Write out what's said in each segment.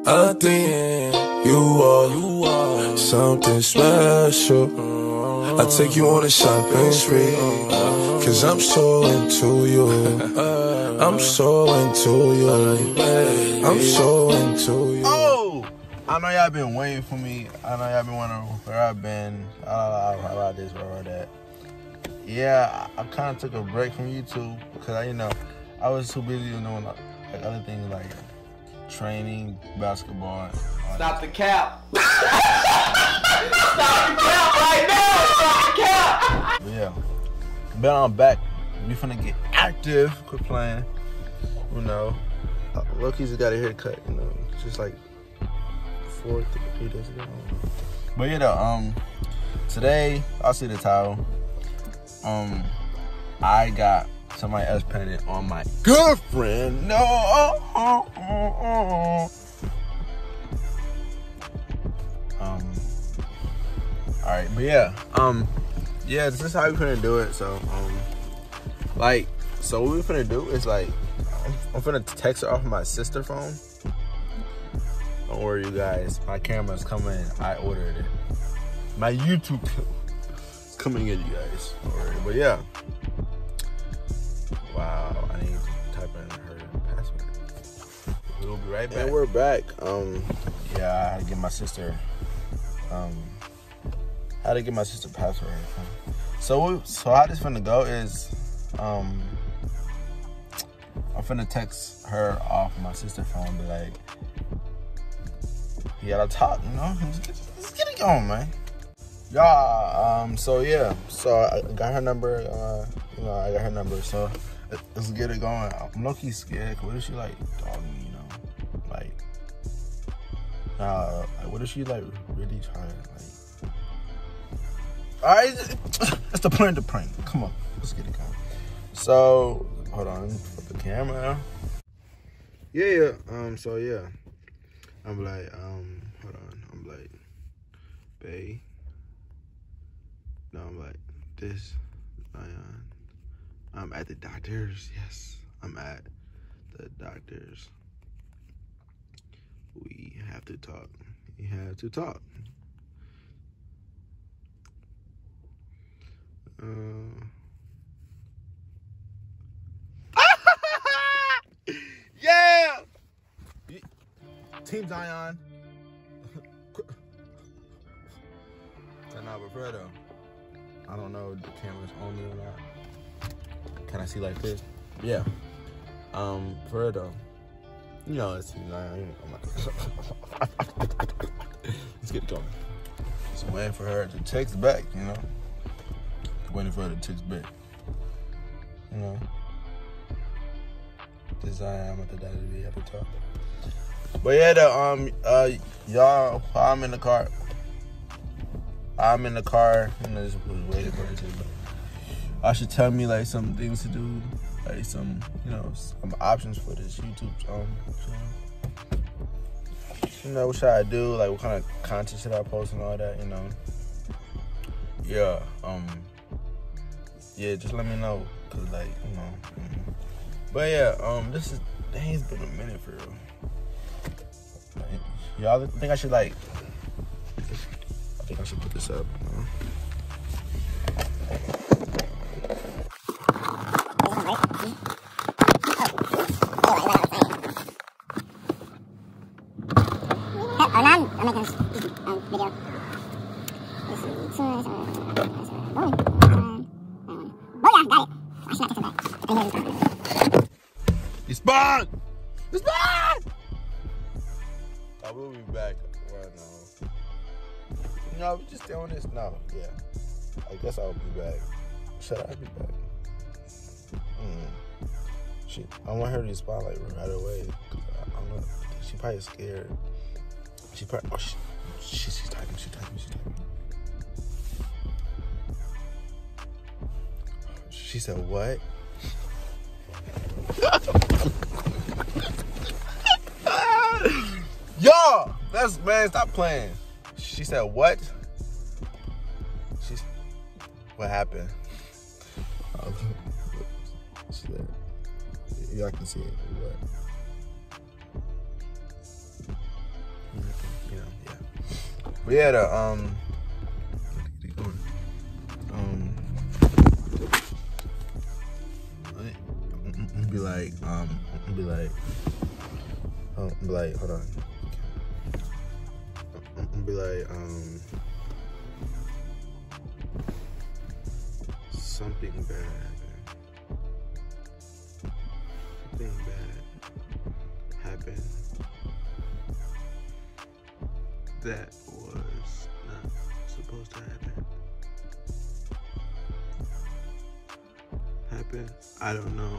I think you are something special. I take you on a shopping spree, cause I'm so into you. I'm so into you. I'm so into you. Oh! I know y'all been waiting for me. I know y'all been wondering where I've been. How about this, where that. Yeah, I kind of took a break from YouTube because I was too busy doing like other things like training, basketball. Stop the cap. Stop the cap right now. Stop the cap. But yeah, but I'm back. We finna get active. Quit playing. Loki's got a haircut. Just like 3 days ago. But today I'll see the title. I got somebody else painted on my girlfriend. No. All right, but yeah, this is how we finna do it. So, what we finna do is I'm finna text her off my sister phone. Don't worry, you guys. My camera's coming. I ordered it. My YouTube is coming in, you guys. Don't worry. But yeah. Wow, I need to type in her password. We'll be right back. And we're back. Yeah, I had to get my sister. Password. So how this finna go is, I'm finna text her off my sister's phone, be like, you gotta talk, let's get it going, man. Y'all, so I got her number, so let's get it going. I'm low-key scared. What if she like dogging me, what if she like really trying to like? All right, that's the plan to prank. Come on, let's get it going. So hold on, put the camera. Yeah. I'm like, hold on. I'm like, babe. No, I'm like, this, Zion. I'm at the doctor's. Yes, I'm at the doctor's. We have to talk. We have to talk. Yeah! Team Zion. Nah, but Fredo, I don't know if the camera's on me or not. Can I see like this? Yeah. Fredo, it's Team Zion. Let's get it going. Just waiting for her to text back, Waiting for her to text back. This I'm at the daddy, we have to talk. But yeah, y'all, I'm in the car. Just was waiting for her to. I should tell me like some things to do, like some options for this YouTube channel. What should I do? Like, what kind of content should I post and all that? Yeah. Yeah, just let me know, cause But yeah, it's been a minute for real. Y'all think I should I think I should put this up. I'm making this video. Oh yeah, got it. I should not take it back. Respond! I will be back right now. We just doing this now. Yeah. I guess I'll be back. Should I be back? I want her to respond like right away. I don't know. She probably scared. She's typing. She's typing. She said what? Yo, man, stop playing. She said what? What happened? She said, y'all can see it. What? But yeah, hold on. Something bad happened. That was not supposed to happen. I don't know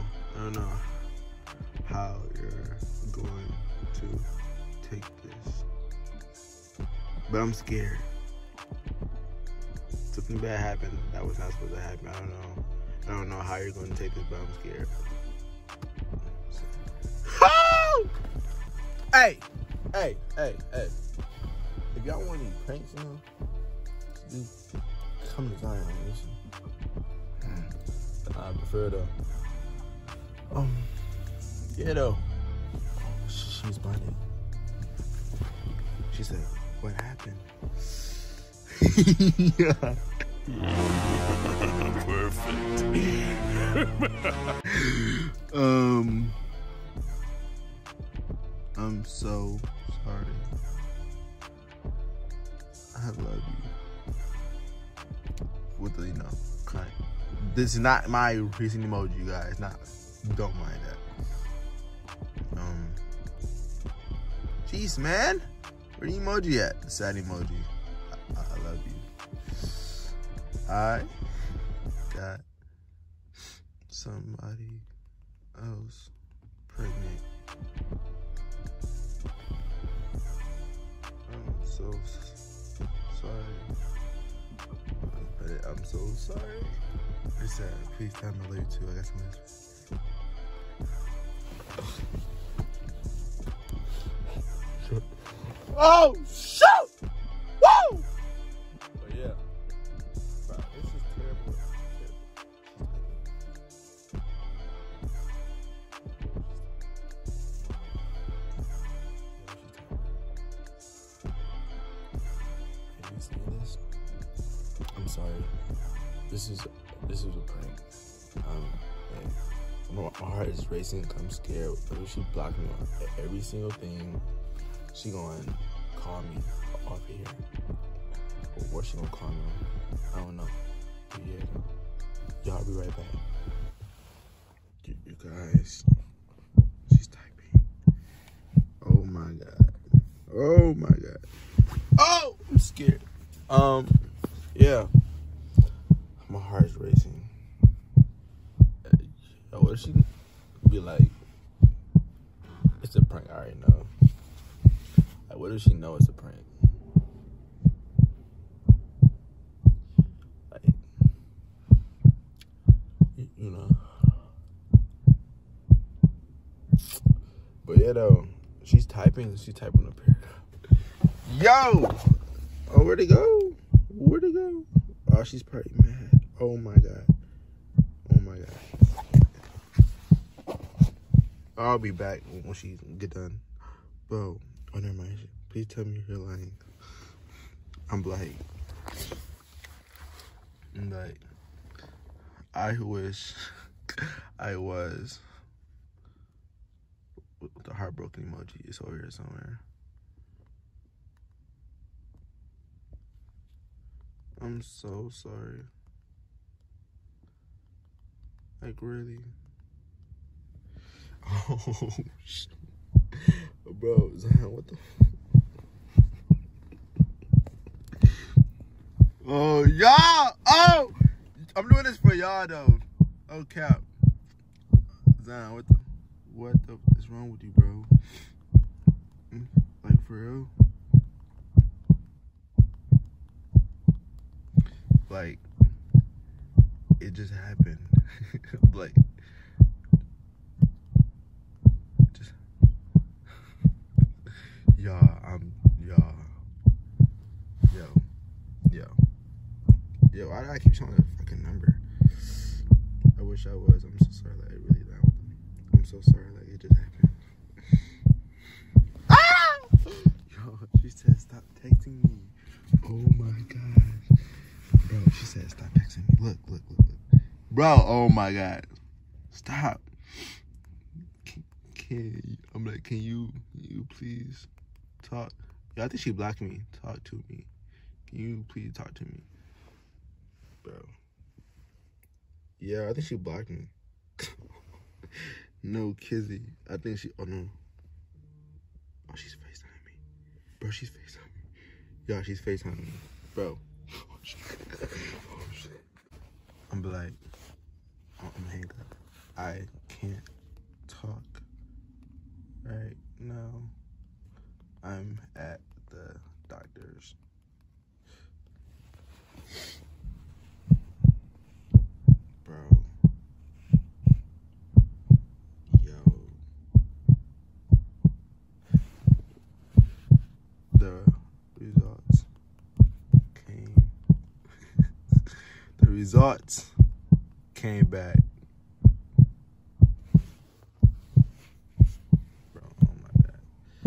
how you're going to take this, but I'm scared. Something bad happened that was not supposed to happen. I don't know how you're going to take this, but I'm scared. Hey. If y'all want any pranks, just come to Zion. Listen. I prefer though. Yeah though. She responded. She said, "What happened?" Yeah. Perfect. I'm so sorry. I love you. With the, kind. This is not my recent emoji, you guys. Don't mind that. Jeez, man. Where the emoji at? The sad emoji. I love you. I got somebody else pregnant. I'm so sorry. I'm so sorry. It's sad. Please tell me I love you too. I got some messages. Oh, shoot! Woo! But yeah. Bro, this is terrible. Can you see this? I'm sorry. This is a prank. My heart is racing. I'm scared. If she blocked me on every single thing, she gonna call me off here. Or what she gonna call me on? I don't know. But yeah, y'all be right back. You guys, she's typing. Oh my god. Oh my god. Oh, I'm scared. Yeah. My heart's racing. What if she be like, it's a prank? I already know. Like, what if she know it's a prank? Like, you know. But yeah, though, she's typing up here. Yo! Oh, where'd it go? Where'd it go? Oh, she's probably mad. Oh my god. Oh my god. I'll be back when she get done. Bro, oh never mind. Please tell me you're lying. I'm like, I wish I was. The heartbroken emoji is over here somewhere. I'm so sorry. Like, really? Oh, shit. Bro, Zion, what the? Oh, y'all! Oh! I'm doing this for y'all, though. Oh, cap. Zion, what the is wrong with you, bro? Like, for real? Like, it just happened. Like, just, yo, why do I keep showing that fucking number? I wish I was. I'm so sorry. Like, it really down with me. I'm so sorry. Like, it just happened. Ah! Yo, she said, stop texting me. Look. Bro, oh my God. Stop. Can you please talk? Yo, I think she blocked me. Talk to me. Can you please talk to me? Bro. Yeah, I think she blocked me. No, Kizzy. I think she, oh no. Oh, she's FaceTiming me. Bro, she's FaceTiming me. Yo, she's FaceTiming me. Bro. Oh, shit. I'm like, I'm gonna hang up. I can't talk right now. I'm at the doctor's. Bro. Yo. The results came. The results came back. Bro, oh my God.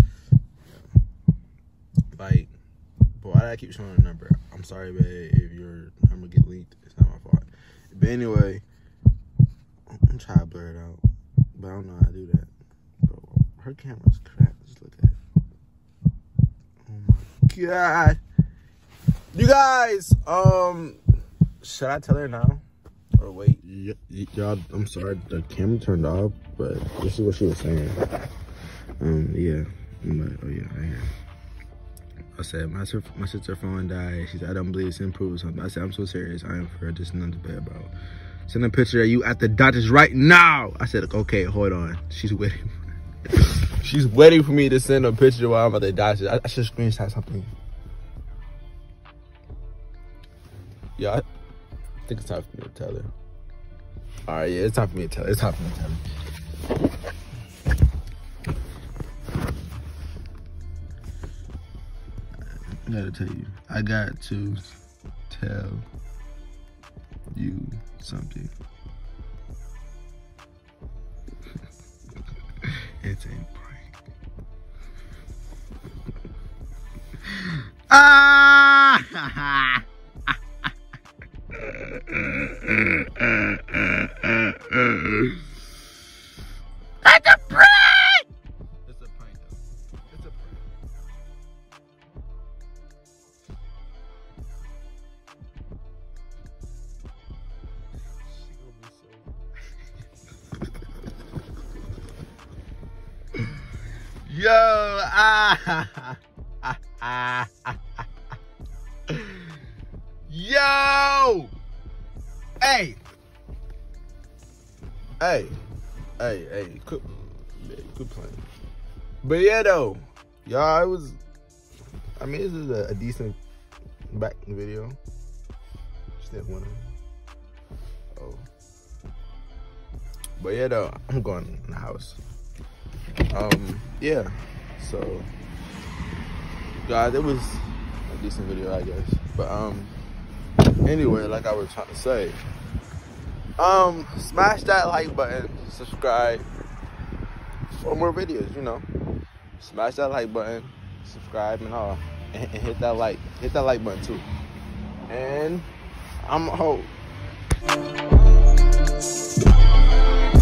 Yeah. Like, bro, why did I keep showing the number? I'm sorry, babe, if your number get leaked. It's not my fault. But anyway, I'm trying to blur it out. But I don't know how to do that. Bro, her camera's cracked. Just look at it. Oh my God. You guys, should I tell her now? Or wait? Y'all, I'm sorry, the camera turned off, but this is what she was saying. Yeah. I'm like, oh yeah, I hear. I said, my sister phone died. She said, I don't believe it's improved something. I said, I'm so serious. I am for just none to bed, bro. Send a picture of you at the doctor's right now. I said, okay, hold on. She's waiting. She's waiting for me to send a picture while I'm at the doctor's. I should screenshot something. Yeah, I think it's time for me to tell her. All right, yeah, it's time for me to tell her. It's time for me to tell her. I gotta tell you. I got to tell you something. It's a prank. Ah! That's a prank! It's a prank, though. It's a prank. Yo, yo, hey, quit playing. But yeah, though, y'all, I mean, this is a decent back video. Still one. Oh, but yeah, though, I'm going in the house. Yeah, so guys, it was a decent video, I guess. But anyway, like I was trying to say, smash that like button, subscribe for more videos, you know. Smash that like button, subscribe and all, and hit that like button too. And I'm a hoe.